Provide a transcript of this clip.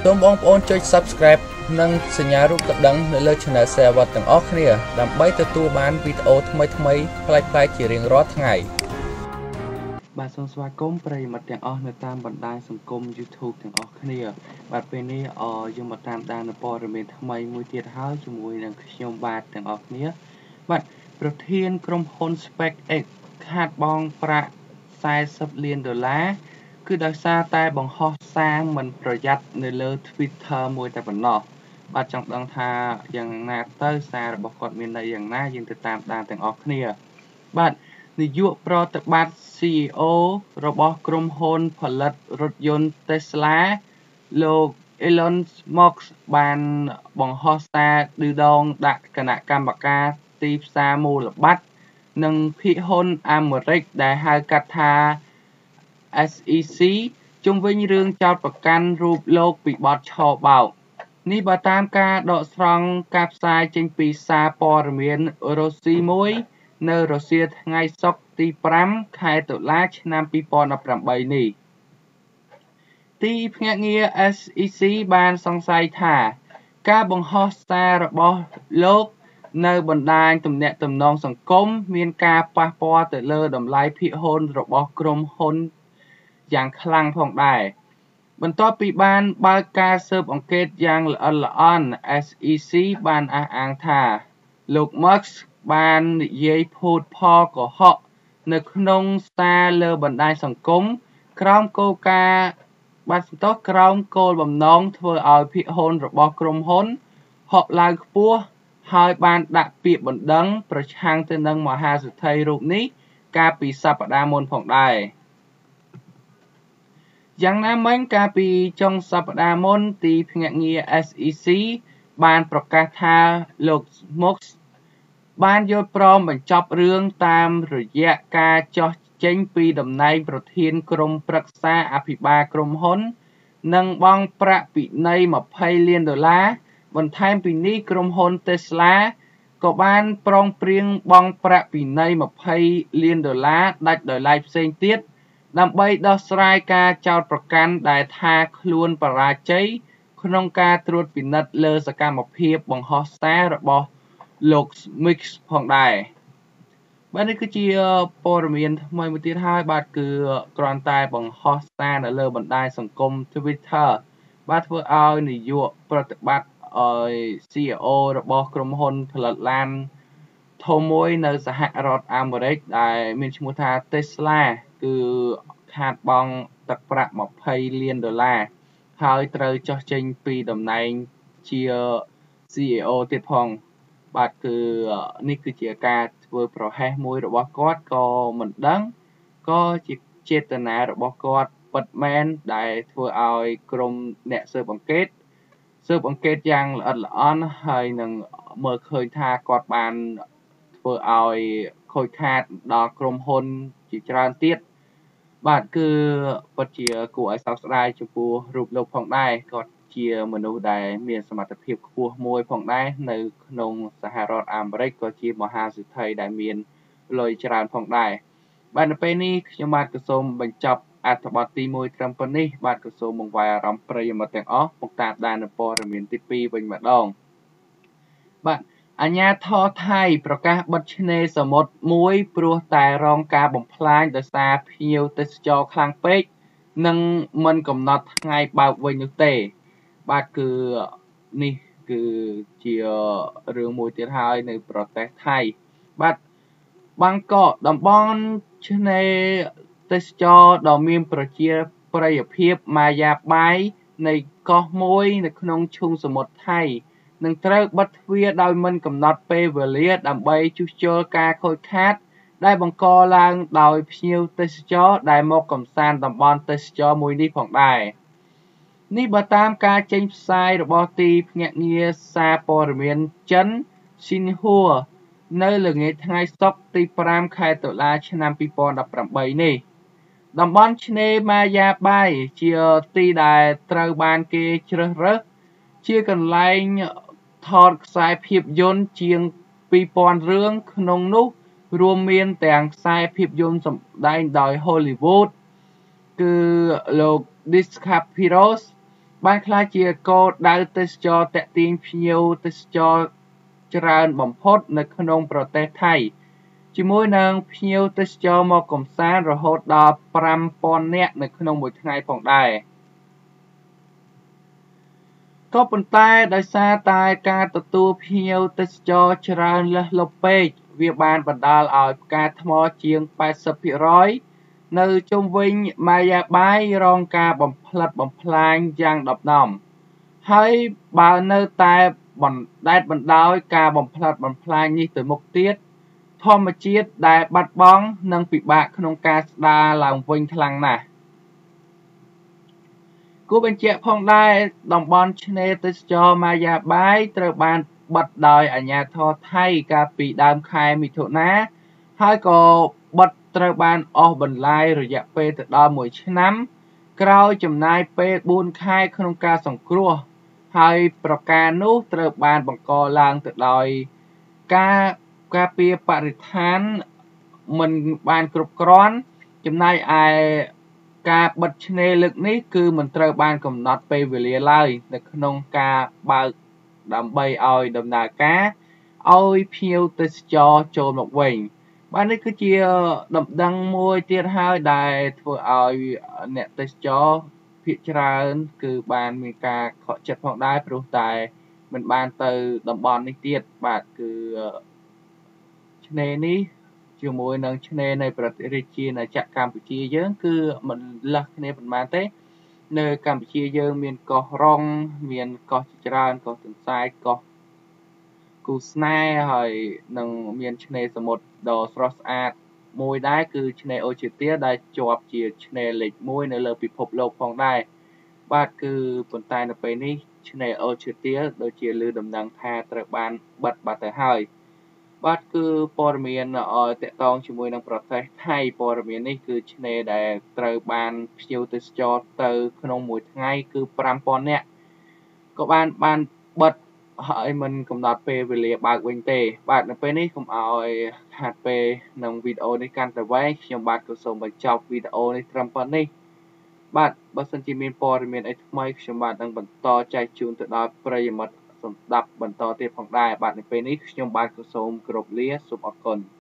សូមបងប្អូនចុច Subscribe និងសញ្ញារូបកណ្ដឹងនៅលើ Channel សេវ៉ាត់ទាំងអស់គ្នាដើម្បីទទួលបានវីដេអូថ្មីៗប្លែកៗជារៀងរាល់ថ្ងៃបាទសូមស្វាគមន៍ប្រិយមិត្តទាំងអស់នៅតាមបណ្ដាញសង្គម YouTube ទាំងអស់គ្នាបាទពេលនេះយើងមកតាមដាននូវព័ត៌មានថ្មីមួយទៀតហើយជាមួយនឹងខ្ញុំបាទទាំងអស់គ្នាបាទប្រធានក្រុមហ៊ុន SpaceX ខាតបង់ប្រាក់$40 លានគឺដោយសារតែបង្ហោះសារមិនប្រយ័ត្ននៅលើ Twitter មួយតែប៉ុណ្ណោះបាទចង់ដឹងថាយ៉ាងណាទៅសាររបស់គាត់មានន័យយ៉ាងណាយើងទៅតាមដានទាំងអស់គ្នាបាទនាយកប្រតិបត្តិ CEO របស់ក្រុមហ៊ុនផលិតរថយន្ត Tesla លោក Elon Musk បានបង្ហោះសារឌឺដងដាក់គណៈកម្មការទីផ្សារមូលបត្រនិងភាគហ៊ុនអាមេរិកដែលហៅកាត់ថា SEC ជុំវិញរឿងចោទប្រកាន់រូបលោកពីបទឆបោកនេះបើតាមការដកស្រង់ការផ្សាយចេញពីសារព័ត៌មានរុស្ស៊ីមួយនៅរុស្ស៊ីថ្ងៃសុក្រទី5ខែតុលាឆ្នាំ2018នេះទីភ្នាក់ងារ SEC បានសង្ស័យថាការបង្ហោះសាររបស់លោកនៅបណ្ដាញទំនាក់ទំនងសង្គមមានការប៉ះពាល់ទៅលើតម្លៃភាគហ៊ុនរបស់ក្រុមហ៊ុនយ៉ាងខ្លាំងផងដែរបន្ទាប់ពីបានបើកការស៊ើបអង្កេតយ៉ាងល្អិតល្អន់ SEC បានអះអាងថាលោក Musk បាននិយាយភូតផលកុហកនៅក្នុងសារលើបណ្ដាញសង្គមក្រោមគោលការណ៍ក្រោមគោលបំណងធ្វើឲ្យភាគហ៊ុនរបស់ក្រុមហ៊ុនហក់ឡើងខ្ពស់ហើយបានដាក់ពាក្យបណ្ដឹងប្រឆាំងទៅនឹងមហាសេដ្ឋីរូបនេះកាលពីសប្តាហ៍មុនផងដែរយ៉ាងណាមិញកាលពីចុងសប្តាហ៍មុនទីភ្នាក់ងារ SEC បានប្រកាសថាលោក Musk បានយល់ព្រមបញ្ចប់រឿងតាមរយៈការចោះចេញពីតំណែងប្រធានក្រុមប្រឹក្សាអភិបាលក្រុមហ៊ុននិងបង់ប្រាក់ពិន័យ$20 លានបន្ថែមពីនេះក្រុមហ៊ុន Tesla ក៏បានប្រុងព្រៀងបង់ប្រាក់ពិន័យ$20 លានដាច់ដោយឡែកផ្សេងទៀតដើម្បីដោះស្រាយការចោទប្រកាន់ដែលថាខ្លួនបរាជ័យក្នុងការត្រួតពិនិត្យលើសកម្មភាពបង្ហោះសាររបស់លោក Musk ផងដែរបាទនេះគឺជាព័ត៌មានថ្មីមួយទៀតហើយបាទគឺគ្រាន់តែបង្ហោះសារនៅលើបណ្ដាញសង្គម Twitter បាទធ្វើឲ្យនាយកប្រតិបត្តិCEO របស់ក្រុមហ៊ុនផលិតឡានធំមួយនៅសហរដ្ឋអាមេរិកដែលមានឈ្មោះថា Tesla គឺខាតបង់ទឹកប្រាក់$20 លានហើយត្រូវចុះចេញពីតំណែងជា CEO ទៀតផងបាទគឺនេះគឺជាការធ្វើប្រហែសមួយរបស់គាត់ក៏មិនដឹងក៏ជាចេតនារបស់គាត់ពិតមែនដែលធ្វើឲ្យក្រុមអ្នកស៊ើបអង្កេតយ៉ាងល្អិតល្អន់ហើយនឹងមើលឃើញថាគាត់បានធ្វើឲ្យខូចខាតដល់ក្រុមហ៊ុនជាច្រើនទៀតបាទគឺពិតជាគួរឲ្យសោកស្ដាយចំពោះរូបលោកផងដែរគាត់ជាមនុស្សដែលមានសមត្ថភាពខ្ពស់មួយផងដែរនៅក្នុងសហរដ្ឋអាមេរិកក៏ជាមហាសេដ្ឋីដែលមានលុយច្រើនផងដែរបាទនៅពេលនេះខ្ញុំបាទក៏សូមបញ្ចប់អត្ថបទទី1ត្រឹមប៉ុណ្នេះបាទក៏សូមបង្វែរអារម្មណ៍ប្រិយមិត្តទាំងអស់មកតាមដាននៅព័ត៌មានទី2វិញម្ដងបាទអាជ្ញាធរថៃប្រកាសបិទឆ្នេរសមុទ្រមួយព្រោះតែរងការបំផ្លាញដោយសារភ្ញៀវទេសចរខ្លាំងពេកនិងមិនកំណត់ថ្ងៃបើកវិញនោះទេបាទគឺនេះគឺជារឿងមួយទៀតហើយនៅប្រទេសថៃបាទបាងកកតំបន់ឆ្នេរទេសចរដ៏មានប្រជាប្រិយភាពម៉ាយ៉ាបាយនៃកោះមួយនៅក្នុងឈូងសមុទ្រថៃនឹងត្រូវបិទទ្វារដោយមិនកំណត់ពេលវេលាដើម្បីជួសជុលការខូចខាតដែលបង្កឡើងដោយភ្ញៀវទេសចរដែលមកកម្សាន្តតំបន់ទេសចរមួយនេះផងដែរនេះបើតាមការចេញផ្សាយរបស់ទីភ្នាក់ងារសារព័ត៌មានចិន Xinhua នៅល្ងាចថ្ងៃសុក្រទី5ខែតុលាឆ្នាំ2018នេះតំបន់ឆ្នេរម៉ាយ៉ាបាយជាទីដែលត្រូវបានគេជ្រើសរើសជាកន្លែងថតខ្សែភាពយន្តជាង2000រឿងក្នុងនោះរួមមានទាំងខ្សែភាពយន្តសម្ដែងដោយ Hollywood គឺលោក DiCaprio បានក្លាយជាគោលដៅទេសចរណ៍ទាក់ទាញភ្ញៀវទេសចរច្រើនបំផុតនៅក្នុងប្រទេសថៃជាមួយនឹងភ្ញៀវទេសចរមកកម្សាន្តរហូតដល់ 5,000 នាក់នៅក្នុងមួយថ្ងៃផងដែរក៏ប៉ុន្តែដោយសារតែការទទួលភ្ញៀវទេសចរច្រើនលើសលប់ពេកវាបានបណ្ដាលឲ្យផ្កាថ្មជាង 80% នៅជុំវិញម៉ាយ៉ាបាយរងការបំផ្លិចបំផ្លាញយ៉ាងដប់ដំហើយបើនៅតែបណ្តែតបណ្ដោយការបំផ្លិចបំផ្លាញនេះទៅមុខទៀតធម្មជាតិដែលបាត់បង់នឹងពិបាកក្នុងការស្ដារឡើងវិញខ្លាំងណាស់គួរបញ្ជាក់ផងដែរតំបន់ឆ្នេរទេសចរណ៍ម៉ាយ៉ាបាយត្រូវបានបិទដោយអាជ្ញាធរថៃកាលពីដើមខែមិថុនាហើយក៏បិទត្រូវបានអស់បន្លាយរយៈពេលទៅដល់1ឆ្នាំក្រោយចំណាយពេល4ខែក្នុងការសង្គ្រោះហើយប្រការនោះត្រូវបានបង្កឡើងទៅដោយការពារបរិស្ថានមិនបានគ្រប់គ្រាន់ចំណែកឯការបិទឆ្នេរលើកនេះគឺមិនត្រូវបានកំណត់ពេលវេលាឡើយនៅក្នុងការបើកដើម្បីឲ្យដំណើរការឲ្យភ្ញៀវទេសចរចូលមកវិញបាទនេះគឺជាដំណឹងមួយទៀតហើយដែលធ្វើឲ្យអ្នកទេសចរភាគច្រើនគឺបានមានការខកចិត្តផងដែរព្រោះតែមិនបានទៅតំបន់នេះទៀតបាទគឺឆ្នេរនេះជាមួយនឹងឆ្នេរនៃប្រទេសរាជាណាចក្រកម្ពុជាយើងគឺមិនលើសគ្នាប៉ុន្មានទេនៅកម្ពុជាយើងមានកោះរុងមានកោះជាច្រើនកោះទន្សាយកោះគូស្នេហ៍ហើយនឹងមានឆ្នេរសមុទ្រដ៏ស្រស់ស្អាតមួយដែរគឺឆ្នេរអូឈើទាលដែលជាប់ជាឆ្នេរលេខ1នៅលើពិភពលោកផងដែរបាទគឺប៉ុន្តែនៅពេលនេះឆ្នេរអូឈើទាលដូចជាឮដំណឹងថាត្រូវបានបិទបាត់ទៅហើយបាទគឺព័ត៌មានតាក់ទងជាមួយនឹងប្រទេសថៃព័ត៌មាននេះគឺឆ្នេរដែលត្រូវបានភ្ញៀវទេសចរទៅក្នុងមួយថ្ងៃគឺ 5,000 នាក់ក៏បានបិទហើយមិនកំណត់ពេលវេលាបើកវិញទេបាទនៅពេលនេះកុំឲ្យខាតពេលនឹងវីដេអូនេះកាន់តែវែងខ្ញុំបាទក៏សូមបញ្ចប់វីដេអូនេះត្រឹមប៉ុណ្នេះបាទបើសិនជាមានព័ត៌មានអីថ្មីខ្ញុំបាទនឹងបន្តចែកជូនទៅដល់ប្រិយមិត្តសម្ដាប់បន្តទៀតផងដែរបាទនៅពេលនេះខ្ញុំបាទក៏សូមគោរពលាសូមអរគុណ